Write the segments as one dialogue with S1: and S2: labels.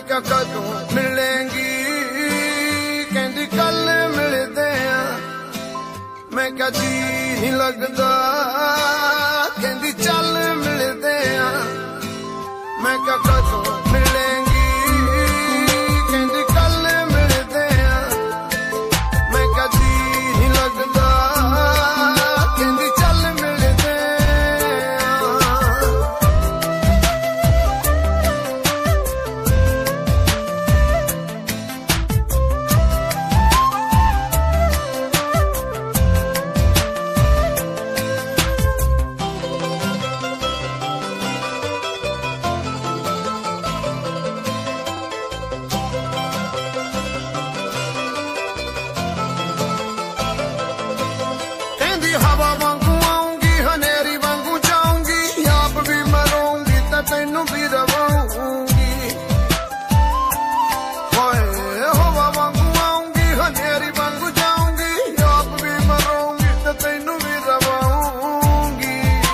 S1: क्या कदों मिलेंगी, कहती कल मिलते हैं। मैं क्या जी नहीं लगता, कहती चल मिलते हैं। मैं क्या कदों मिलेंगी, कहती कल मिलते हैं। मैं क्या जी नहीं लगता, कहती चल मिलते हैं। हवा वांगू आऊंगी, हनेरी वांगू जाऊंगी, आप भी मरूंगी तो तेनू भी रवाऊंगी। हवा वांगू आऊंगी, हनेरी वांगू जाऊंगी, आप भी मरूंगी तो तेनू भी रवाऊंगी।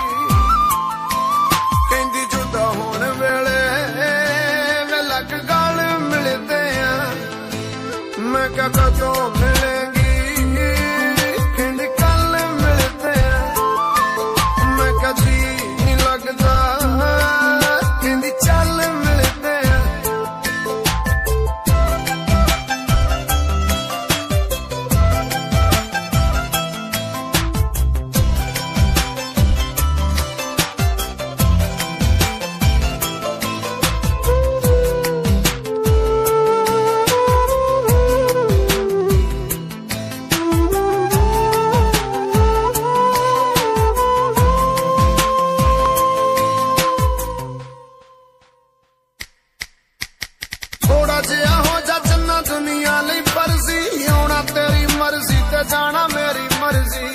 S1: कहती जुदा होने वेले वे लग गल मिलते हैं। मैं क्या कदों मिलेंगी, जी नहीं लगता, कहती चल मिलते हैं। थोड़ा जिहा हो जा चन्ना दुनिया लई फर्जी, आना तेरी मर्जी ते जाना मेरी मर्जी।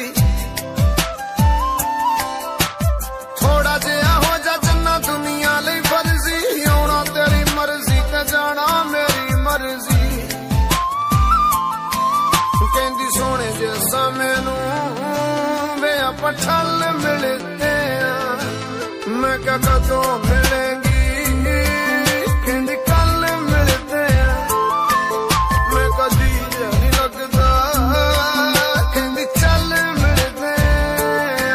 S1: थोड़ा जिहा हो जा चन्ना दुनिया लई फर्जी, आना तेरी मर्जी ते जाना मेरी मर्जी। कहती सोने जैसा मैनू वे आप ठल मिलते हैं। मैं क्या कदों मिलेंगी, कहती कल मिलते हैं। मैं कदी नहीं लगता, कहती चल मिलते हैं।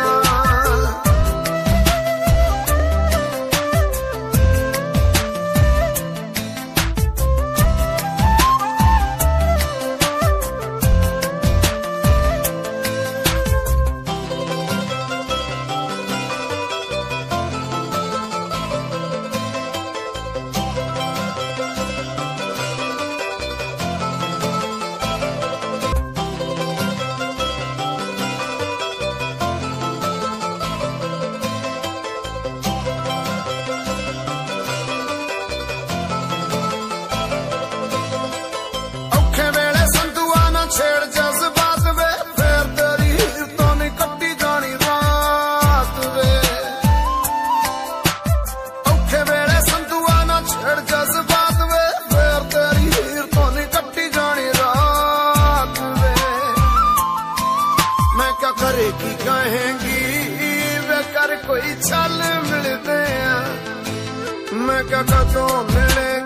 S1: छेड़ जज्बात वे, फिर तेरी तो नहीं कट्टी जानी रात वे। औखे वेले संतुआ ना छेड़ जज्बात वे, फिर तेरी तो नहीं कट्टी जानी रात वे। मैं क्या करेगी कहेंगी, वे कर कोई छल मिलते हैं। मैं क्या कदों मिलेंगी,